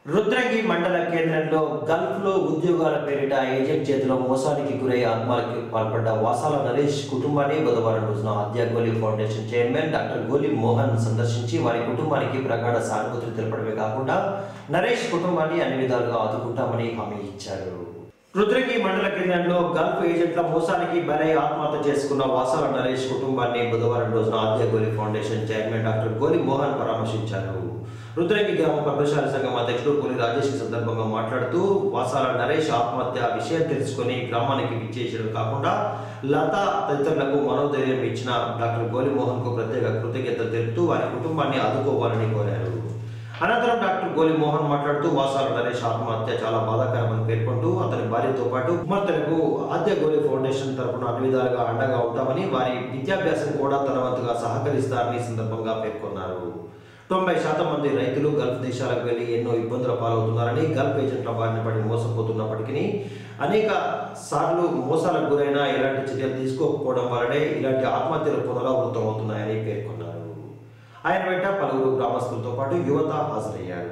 రుద్రంగి మండల కేంద్రంలో గల్ఫ్లో ఉద్యోగాల పేరిట ఏజెంట్ చేతిలో మోసానికి గురై ఆత్మహత్యకు పాల్పడ్డ వాసాల నరేష్ కుటుంబాన్ని బుధవారం రోజున ఆద్య గోలి ఫౌండేషన్ చైర్మన్ డాక్టర్ గోలి మోహన్ సందర్శించి వారి కుటుంబానికి ప్రగాఢ సానుభూతి తెలపడమే కాకుండా నరేష్ కుటుంబాన్ని అన్ని విధాలుగా ఆదుకుంటామని హామీ ఇచ్చారు. రుద్రంగి మండల కేంద్రంలో గల్ఫ్ ఏజెంట్ల మోసానికి బలై ఆత్మహత్య చేసుకున్న వాసాల నరేష్ కుటుంబాన్ని బుధవారం రోజున ఆద్య గోలి ఫౌండేషన్ చైర్మన్ డాక్టర్ గోలి మోహన్ పరామర్శించారు. రుద్రంగి గ్రామ పద్మశాలి సంఘం అధ్యక్షుడు కోలి రాజేష్ ఈ సందర్భంగా మాట్లాడుతూ వాసాల నరేష్ ఆత్మహత్య విషయం తెలుసుకుని గ్రామానికి విచ్చేయడం కాకుండా లతా తదితరులకు మనోధైర్యం ఇచ్చిన డాక్టర్ గోలి మోహన్ కు ప్రత్యేక కృతజ్ఞతలు తెలుపుతూ వారి కుటుంబాన్ని ఆదుకోవాలని కోరారు. అనంతరం డాక్టర్ గోలి మోహన్ మాట్లాడుతూ వాసాల నరేష్ ఆత్మహత్య చాలా బాధాకరమని పేర్కొంటూ అతని భార్యతో పాటు కుమార్తెలకు ఆద్య గోలి ఫౌండేషన్ తరపున అన్ని విధాలుగా అండగా ఉంటామని వారి విద్యాభ్యాసం కూడా తన వంతుగా సహకరిస్తారని సందర్భంగా పేర్కొన్నారు. 90% మంది రైతులు గల్ఫ్ దేశాలకు వెళ్లి ఎన్నో ఇబ్బందుల పాలవుతున్నారని, గల్ఫ్ ఏజెంట్ల బారిన పడి మోసపోతున్నప్పటికీ అనేక సార్లు మోసాలకు గురైన ఎలాంటి చర్యలు తీసుకోకపోవడం వల్లనే ఇలాంటి ఆత్మహత్యలు పునరావృతమవుతున్నాయని పేర్కొన్నారు. ఆయన వెంట పలువురు గ్రామస్తులతో పాటు యువత హాజరయ్యారు.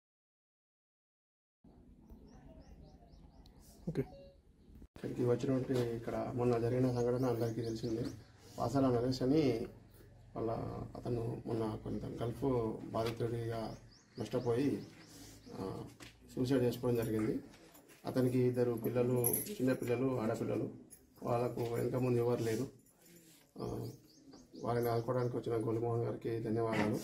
ఇక్కడికి వచ్చినటువంటి ఇక్కడ మొన్న జరిగిన సంఘటన అందరికీ తెలిసిందే. వాసాల నరేష్ అని అతను మొన్న కొంత గల్ఫ్ బాధితుడిగా నష్టపోయి సూసైడ్ చేసుకోవడం జరిగింది. అతనికి 2 పిల్లలు, చిన్నపిల్లలు, ఆడపిల్లలు. వాళ్ళకు వెనక ముందు ఎవరు లేరు. వారిని ఆదుకోవడానికి వచ్చిన గోలిమోహన్ గారికి ధన్యవాదాలు.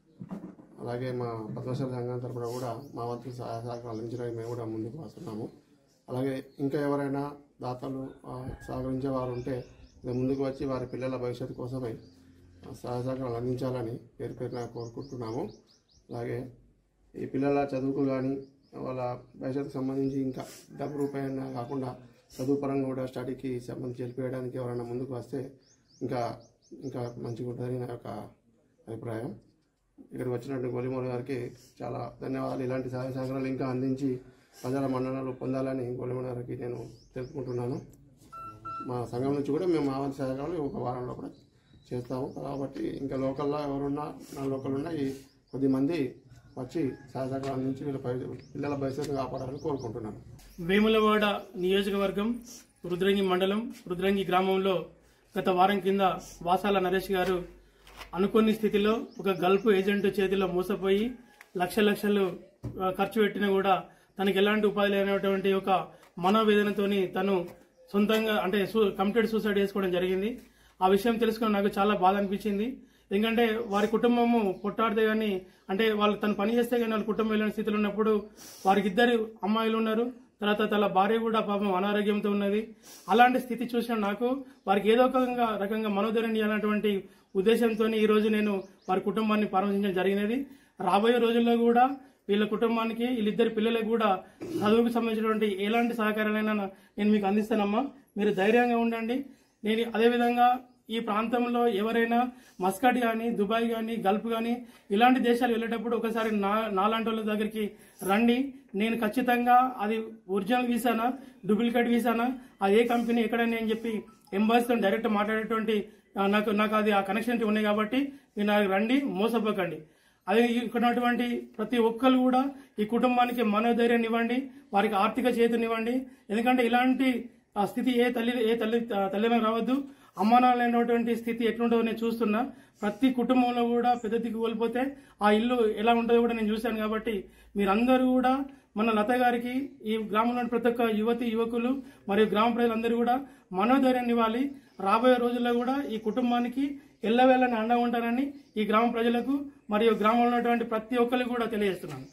అలాగే మా పద్మశాలి సంఘం తరఫున కూడా మా వంతు సహకారం అందించడానికి మేము కూడా ముందుకు వస్తున్నాము. అలాగే ఇంకా ఎవరైనా దాతలు సహకరించే వారు ఉంటే ముందుకు వచ్చి వారి పిల్లల భవిష్యత్తు కోసమై సహకారాలు అందించాలని పేరున కోరుకుంటున్నాము. అలాగే ఈ పిల్లల చదువుకు కానీ వాళ్ళ భవిష్యత్తుకు సంబంధించి ఇంకా డబ్బు రూపాయన కాకుండా చదువు పరంగా కూడా స్టడీకి సంబంధించి వెళ్ళిపోయడానికి ఎవరైనా ముందుకు వస్తే ఇంకా మంచిగా ఉంటుందని నా యొక్క అభిప్రాయం. ఇక్కడికి వచ్చినట్టు గోలిమోహన్ గారికి చాలా ధన్యవాదాలు. ఇలాంటి సహాయ సహకారాలు ఇంకా అందించి ప్రజల మన్ననలు పొందాలని గోలిమోహన్ గారికి నేను తెలుపుకుంటున్నాను. మా సంఘం నుంచి కూడా మేము మా సహకారాలు ఒక వారంలో కూడా చేస్తాము. కాబట్టి ఇంకా లోకల్లో ఎవరున్నా నా లోకల్ ఉన్న ఈ కొద్దిమంది వచ్చి సహకారం అందించి వీళ్ళ పిల్లల భవిష్యత్తు కాపాడాలని కోరుకుంటున్నాను. వేములవాడ నియోజకవర్గం రుద్రంగి మండలం రుద్రంగి గ్రామంలో గత వారం కింద వాసాల నరేష్ గారు అనుకోని స్థితిలో ఒక గల్ఫ్ ఏజెంట్ చేతిలో మోసపోయి లక్షలు ఖర్చు పెట్టినా కూడా తనకి ఎలాంటి ఉపాధి లేనటువంటి ఒక మనోవేదనతోని తను సొంతంగా అంటే కంప్లీట్ సూసైడ్ చేసుకోవడం జరిగింది. ఆ విషయం తెలుసుకుని నాకు చాలా బాధ అనిపించింది. ఎందుకంటే వారి కుటుంబము పొట్టాడితే గానీ అంటే వాళ్ళు తను పని చేస్తే కానీ వాళ్ళ కుటుంబం వెళ్ళిన స్థితిలో ఉన్నప్పుడు వారికి 2 అమ్మాయిలు ఉన్నారు. తర్వాత తన భార్య కూడా పాపం అనారోగ్యంతో ఉన్నది. అలాంటి స్థితి చూసిన నాకు వారికి ఏదో ఒక రకంగా మనోధైర్యం ఇవ్వాలన్నటువంటి ఉద్దేశంతో ఈ రోజు నేను వారి కుటుంబాన్ని పరామర్శించడం జరిగినది. రాబోయే రోజుల్లో కూడా వీళ్ళ కుటుంబానికి వీళ్ళిద్దరి పిల్లలకు కూడా చదువుకు సంబంధించినటువంటి ఎలాంటి సహకారాలైనా నేను మీకు అందిస్తానమ్మా. మీరు ధైర్యంగా ఉండండి. నేను అదేవిధంగా ఈ ప్రాంతంలో ఎవరైనా మస్కట్ కానీ, దుబాయ్ కానీ, గల్ఫ్ కానీ ఇలాంటి దేశాలు వెళ్ళేటప్పుడు ఒకసారి నాలాంటి వాళ్ళ దగ్గరికి రండి. నేను ఖచ్చితంగా అది ఒరిజినల్ వీసానా, డూప్లికేట్ వీసానా, అది ఏ కంపెనీ ఎక్కడని అని చెప్పి ఎంబాసీతో డైరెక్ట్ మాట్లాడేటువంటి నాకు అది ఆ కనెక్షన్ ఉన్నాయి. కాబట్టి మీరు నాకు రండి, మోసపోకండి. అదే ఇక్కడ ఉన్నటువంటి ప్రతి ఒక్కరు కూడా ఈ కుటుంబానికి మనోధైర్యాన్ని ఇవ్వండి, వారికి ఆర్థిక చేతునివ్వండి. ఎందుకంటే ఇలాంటి ఆ స్థితి ఏ తల్లిలో రావద్దు. అమ్మానాలైనటువంటి స్థితి ఎట్లుంటుందో నేను చూస్తున్నా. ప్రతి కుటుంబంలో కూడా పెద్ద దిక్కు కోల్పోతే ఆ ఇల్లు ఎలా ఉంటుందో కూడా నేను చూశాను. కాబట్టి మీరందరూ కూడా మన లత గారికి ఈ గ్రామంలోని ప్రతి ఒక్క యువకులు మరియు గ్రామ ప్రజలందరూ కూడా మనోధైర్యాన్ని ఇవ్వాలి. రాబోయే రోజుల్లో కూడా ఈ కుటుంబానికి ఎల్లవేళని అండగా ఉంటానని ఈ గ్రామ ప్రజలకు మరియు గ్రామంలో ఉన్నటువంటి ప్రతి ఒక్కరికి కూడా తెలియజేస్తున్నాను.